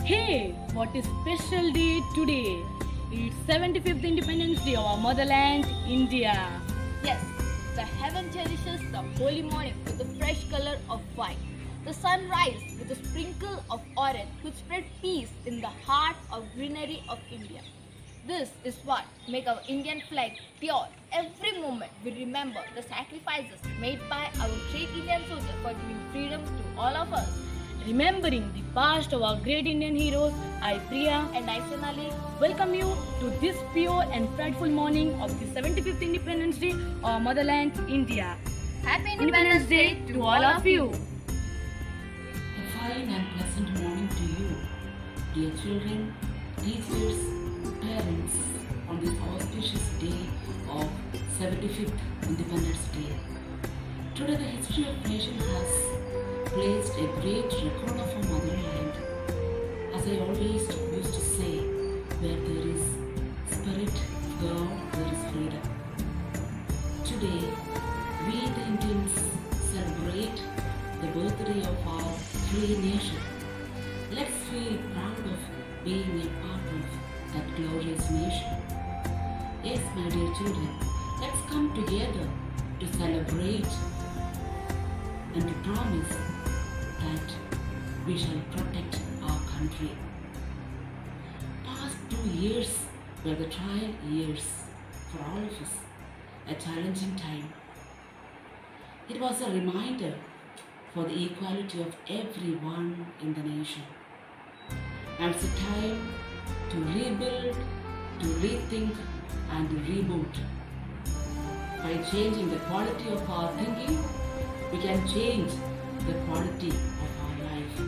Hey, what a special day today! It's 75th Independence Day of our motherland, India. Yes, the heaven cherishes the holy morning with the fresh color of white. The sun rises with a sprinkle of orange which spread peace in the heart of greenery of India. This is what makes our Indian flag pure. Every moment we remember the sacrifices made by our great Indian soldiers for giving freedom to all of us. Remembering the past of our great Indian heroes, I, Priya, And I, Sonali, welcome you to this pure and prideful morning of the 75th Independence Day of our motherland, India. Happy Independence Day to all of you. A fine and pleasant morning to you, dear children, teachers, parents, on this auspicious day of 75th Independence Day. Today the history of nation has placed a great record of our motherland. As I always used to say, where there is spirit of God, there is freedom. Today, we the Indians celebrate the birthday of our free nation. Let's feel proud of being a part of that glorious nation. Yes, my dear children, let's come together to celebrate and to promise that we shall protect our country. Past 2 years were the trial years for all of us, a challenging time. It was a reminder for the equality of everyone in the nation. Now it's a time to rebuild, to rethink and to reboot. By changing the quality of our thinking, we can change the quality of our life.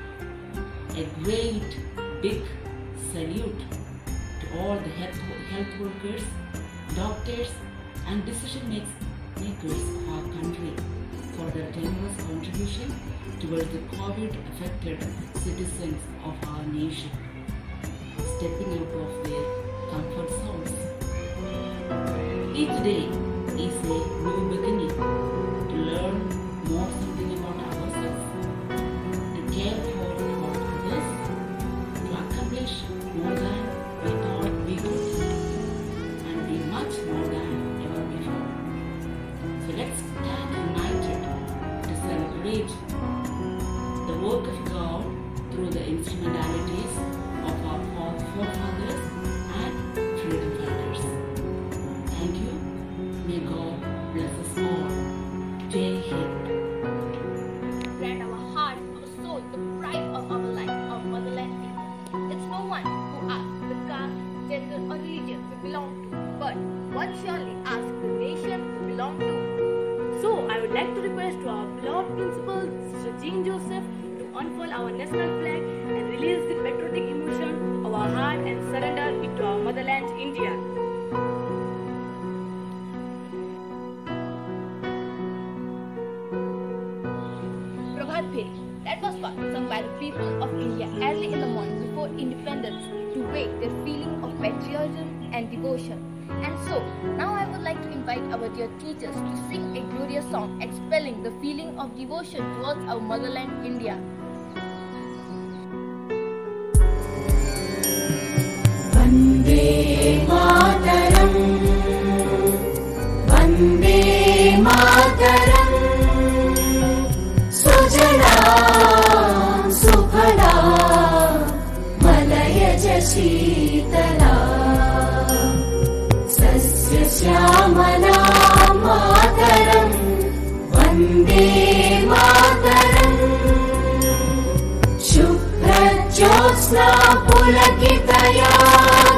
A great big salute to all the health workers, doctors and decision makers of our country for their generous contribution towards the COVID-affected citizens of our nation, stepping out of their comfort zones. Each day is a new beginning to learn more something about ourselves, to care for others, to accomplish more than we thought we could, and be much more than ever before. So let's stand united to celebrate the work of God through the instrumentalities of our forefathers and freedom fighters. Thank you. May God bless us all. Jai Hind. grant our heart, our soul, the pride of our life, our motherland India. It's no one who asks the caste, gender or religion we belong to, but one surely asks the nation we belong to. So, I would like to request to our beloved principal, Sister Jean Joseph, to unfold our national flag and release the patriotic emotion of our heart and surrender it to our motherland, India. Prabhat Pheri, that was what sung by the people of India early in the morning before independence to wake their feeling of patriotism and devotion. And so, now I would like to invite our dear teachers to sing a glorious song expelling the feeling of devotion towards our motherland India. Vande Mataram, Vande Mataram, Sujala Sufala, Malayaja Sheetala, Sasya Shyamala Mataram, Vande Mataram, Shubhra Jyotsna Pulakitaya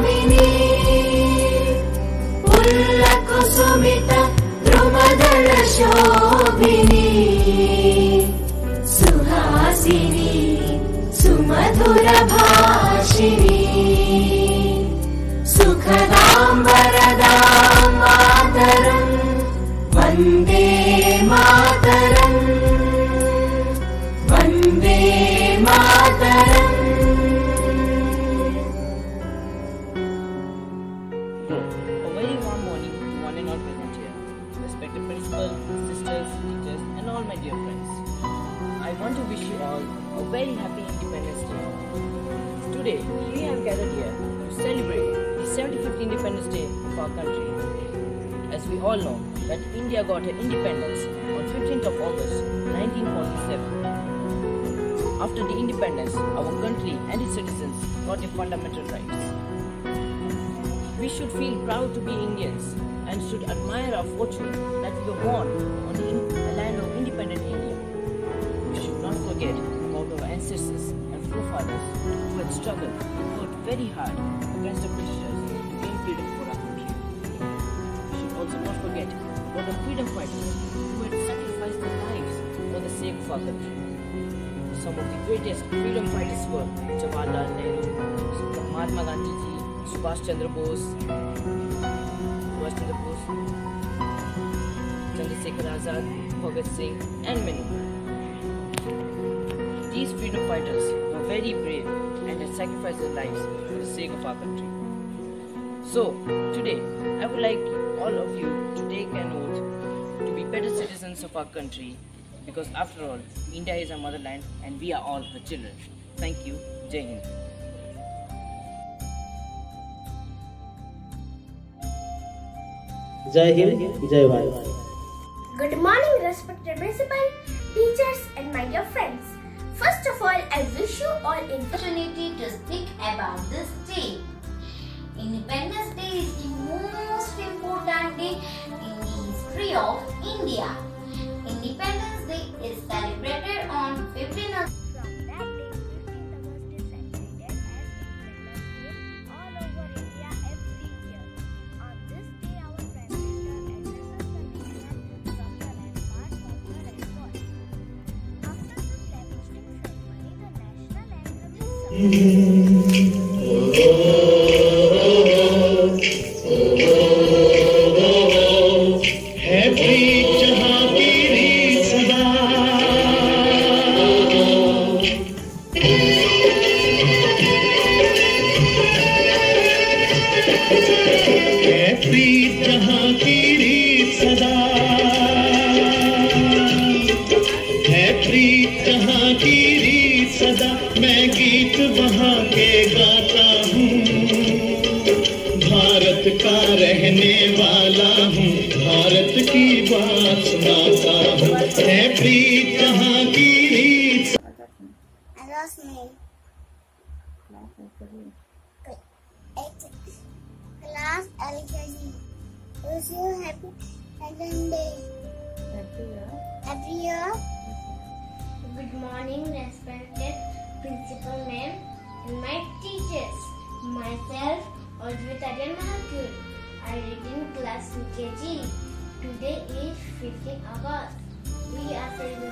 Sumita Drumadala Shobhini Suhasini Sumadhura Bhashini Sukhadam Varadam Mataram Vande Mataram Vande Mataram. A very warm morning to one and all present here, respected principal, sisters, teachers, and all my dear friends. I want to wish you all a very happy Independence Day. Today, we have gathered here to celebrate the 75th Independence Day of our country. As we all know that India got her independence on 15th of August 1947. After the independence, our country and its citizens got their fundamental rights. We should feel proud to be Indians and should admire our fortune that we were born on the land of independent India. We should not forget about our ancestors and forefathers who had struggled and fought very hard against the Britishers to gain freedom for our country. We should also not forget about the freedom fighters who had sacrificed their lives for the sake of our country. Some of the greatest freedom fighters were Jawaharlal Nehru, Mahatma Gandhi ji, Subhash Chandra Bose, Chandrasekhar Azad, Bhagat Singh, and many more. These freedom fighters were very brave and had sacrificed their lives for the sake of our country. So, today, I would like all of you to take an oath to be better citizens of our country, because after all, India is our motherland and we are all her children. Thank you. Jai Hind. Jai Hind, Jai Bharat. Good morning, respected principal, teachers, and my dear friends. First of all, I wish you all an Opportunity to speak about this day. Independence Day is the most important day in the history of India. Independence Day is celebrated on 15th of From that day, 15th August is celebrated as Independence Day all over India every year. On this day, our Prime Minister addresses the nation from the ramparts of the Red Fort. After the flag hosting ceremony, the national anthem is मैं गीत वहाँ के गाता हूँ, भारत का रहने वाला हूँ, भारत की बात सुनाता हूँ, है प्रीत जहाँ की रीत। Class LKG. Wish you happy Independence Day. Happy year. Good morning, respected principal ma'am and my teachers. Myself, Ojwita Mahakur. I read in class UKG. Today is 15 August. We are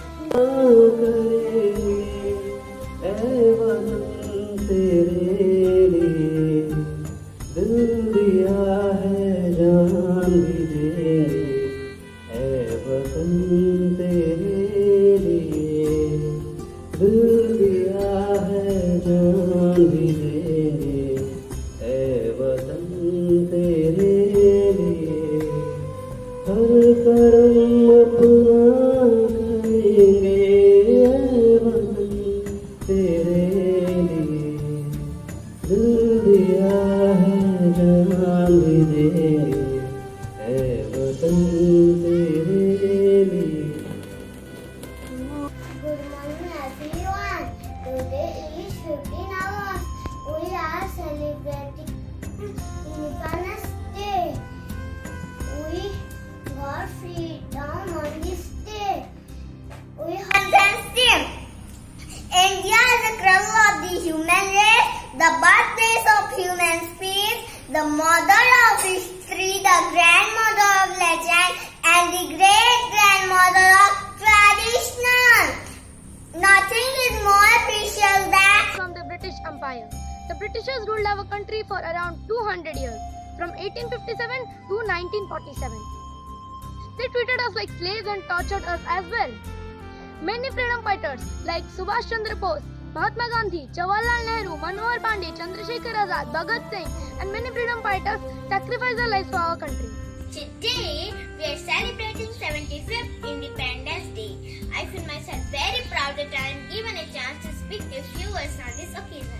the birthplace of human speech, the mother of history, the grandmother of legend, and the great-grandmother of tradition. Nothing is more precious than from the British Empire. The Britishers ruled our country for around 200 years, from 1857 to 1947. They treated us like slaves and tortured us as well. Many freedom fighters like Subhash Chandra Bose, Mahatma Gandhi, Jawaharlal Nehru, Manohar Pandey, Chandrasekhar Azad, Bhagat Singh, and many freedom fighters sacrificed their lives for our country. Today, we are celebrating 75th Independence Day. I feel myself very proud that I am given a chance to speak to few words on this occasion.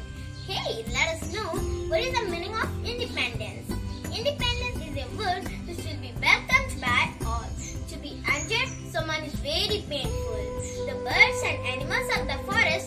Hey, let us know what is the meaning of independence. Independence is a word which will be welcomed by all. To be injured, someone is very painful. The birds and animals of the forest.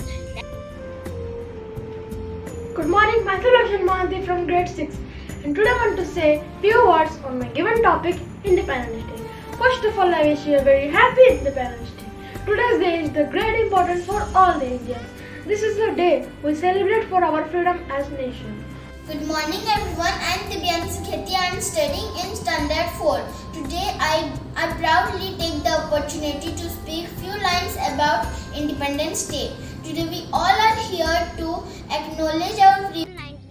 Good morning, myself Akshan Mohanty from grade 6, and today I want to say few words on my given topic, Independence Day. First of all, I wish you a very happy Independence Day. Today's day is the great importance for all the Indians. This is the day we celebrate for our freedom as nation. Good morning everyone, I am Divyanshi Sekheti. I am studying in Standard 4. Today I proudly take the opportunity to speak few lines about Independence Day. Today we all are here to acknowledge our freedom.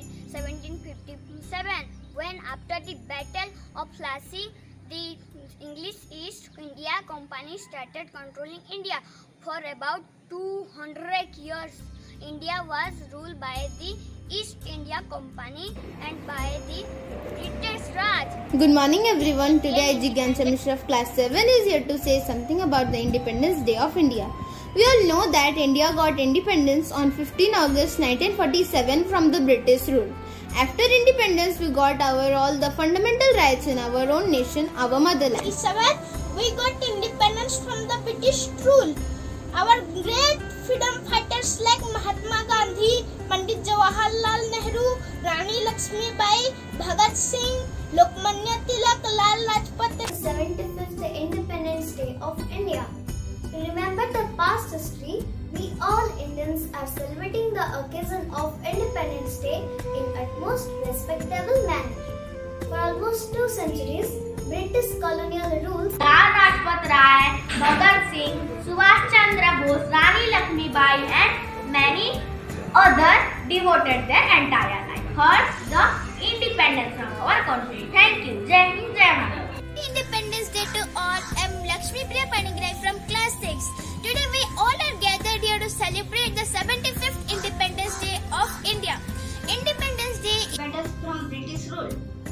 1757, when after the Battle of Plassey, the English East India Company started controlling India. For about 200 years, India was ruled by the East India Company and by the British Raj. Good morning everyone. Today Jigyansha Mishra of class 7 is here to say something about the Independence Day of India. We all know that India got independence on 15 August 1947 from the British rule. After independence, we got all the fundamental rights in our own nation, our motherland. We got independence from the British rule. Our great freedom fighters like Mahatma Gandhi, Pandit Jawaharlal Nehru, Rani Lakshmi Bai, Bhagat Singh, Lokmanya Tilak, Lal Lajpat. 75th Independence Day of India. To remember the past history, we all Indians are celebrating the occasion of Independence Day in utmost respectable manner. For almost 2 centuries, British colonial rules, Lal Lajpat Rai, Bhagat Singh, Subhash Chandra Bose, Rani Lakshmi Bai and many others devoted their entire life towards the independence of our country. Thank you. Jai Hind, Jai Bharat. Independence Day to all. I am Lakshmi Priya Panigrahi from class 6. Today we all are gathered here to celebrate the 75th Independence Day of India. Independence Day is from British rule.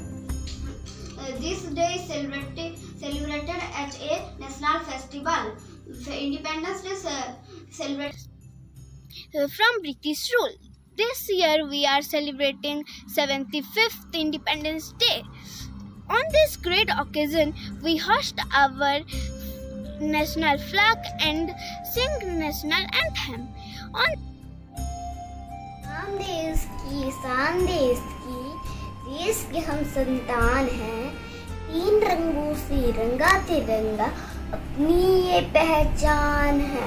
This day is celebrated as a national festival. Independence Day celebrated from British rule. This year we are celebrating 75th Independence Day. On this great occasion, we hoist our national flag and sing national anthem. शान देश की देश के हम संतान हैं, 3 रंगों से रंगा तिरंगा अपनी ये पहचान है.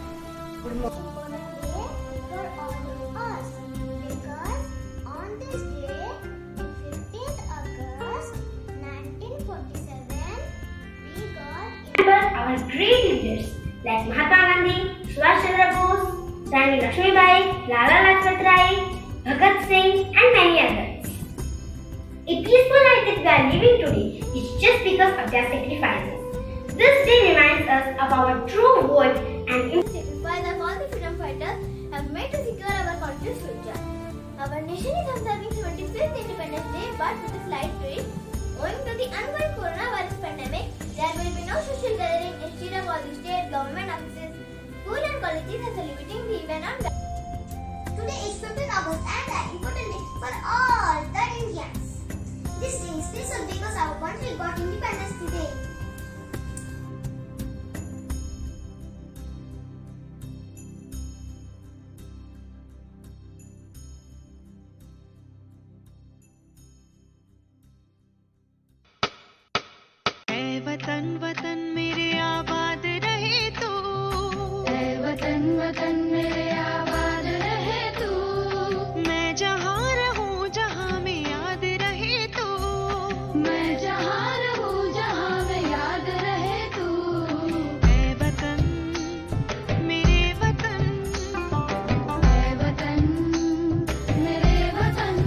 Our great leaders like Mahatma Gandhi, Subhash Chandra Bose, Rani Lakshmi Bai, Lala Lajpat Rai, Bhagat Singh and many others. A peaceful life that we are living today is just because of their sacrifices. This day reminds us of our true worth and sacrifice that all the freedom fighters have made to secure our country's future. Our nation is observing 75th Independence Day, but with a slight twist. Owing to the ongoing coronavirus pandemic, there will be no social gathering instead of all the state government offices. Schools and colleges are celebrating the event on Today is 15th August and an important day for all the Indians. This day is special because our country got independence today. वतन वतन मेरे आबाद रहे तू, वतन वतन मेरे आबाद रहे तू, मैं जहाँ रहूँ जहाँ में याद रहे तू, मैं जहाँ रहूँ जहाँ में याद रहे तू, ऐ वतन मेरे वतन, ऐ वतन मेरे वतन.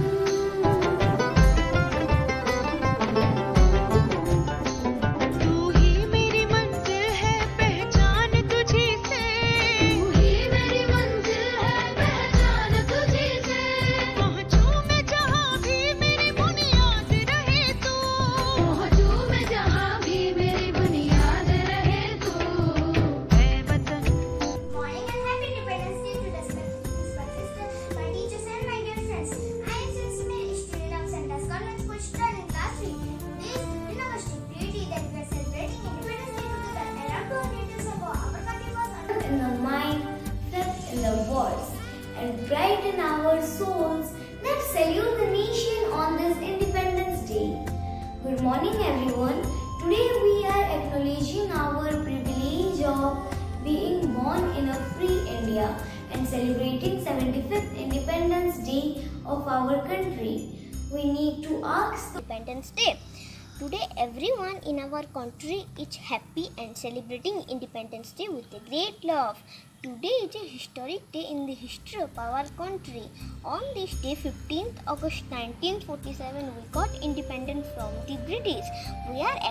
souls, let's salute the nation on this Independence Day. Good morning everyone. Today we are acknowledging our privilege of being born in a free India and celebrating 75th Independence Day of our country. We need to ask Independence Day. Today everyone in our country is happy and celebrating Independence Day with a great love. Today is a historic day in the history of our country. On this day, 15th August 1947, we got independence from the British. We are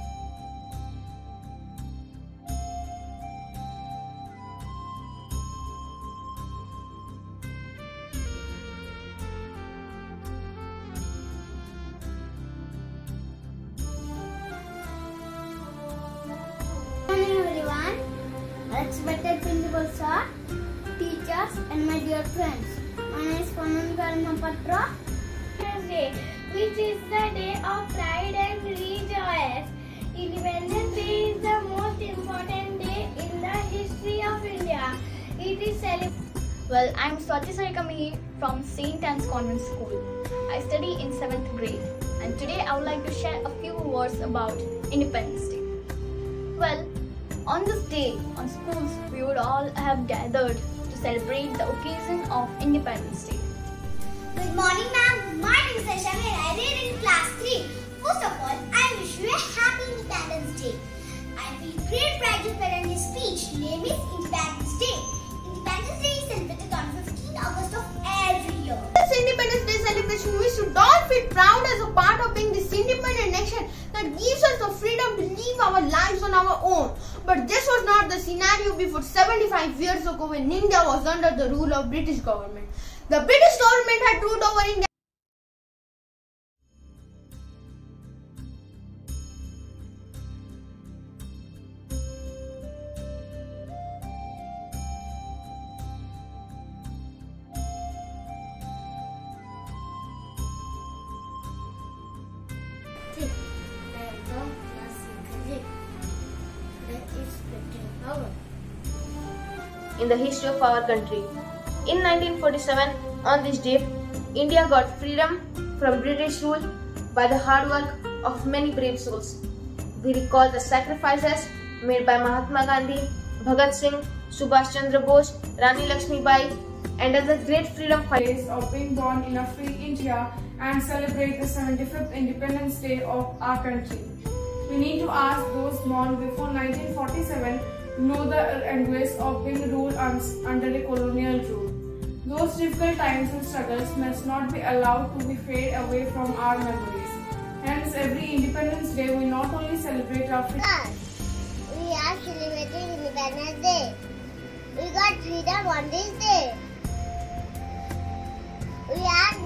respected principal sir, teachers and my dear friends. My name is Panangal Mapatra. Day, which is the day of pride and rejoice. Independence Day is the most important day in the history of India. It is celebrated. Well, I'm Swati Sarika Mihi from St. Anne's Convent School. I study in 7th grade and today I would like to share a few words about Independence Day. Well, on this day, on schools, we would all have gathered to celebrate the occasion of Independence Day. Good morning, ma'am. My name is Aisha and I read in class 3. First of all, I wish you a happy Independence Day. I feel great pride to present this speech. Name is Independence Day. Independence Day is celebrated on 15th August of every year. This Independence Day celebration, we should all feel proud as a part of being this independent nation that gives us the freedom to live our lives on our own. But this was not the scenario before 75 years ago when India was under the rule of British government. The British government had ruled over India. In the history of our country. In 1947, on this day, India got freedom from British rule by the hard work of many brave souls. We recall the sacrifices made by Mahatma Gandhi, Bhagat Singh, Subhash Chandra Bose, Rani Lakshmi Bai, and other great freedom fighters of being born in a free India and celebrate the 75th Independence Day of our country. We need to ask those born before 1947 to know the anguish of being ruled under a colonial rule. Those difficult times and struggles must not be allowed to be fade away from our memories. Hence, every Independence Day we not only celebrate our freedom. We are celebrating Independence Day. We got freedom on this day. We are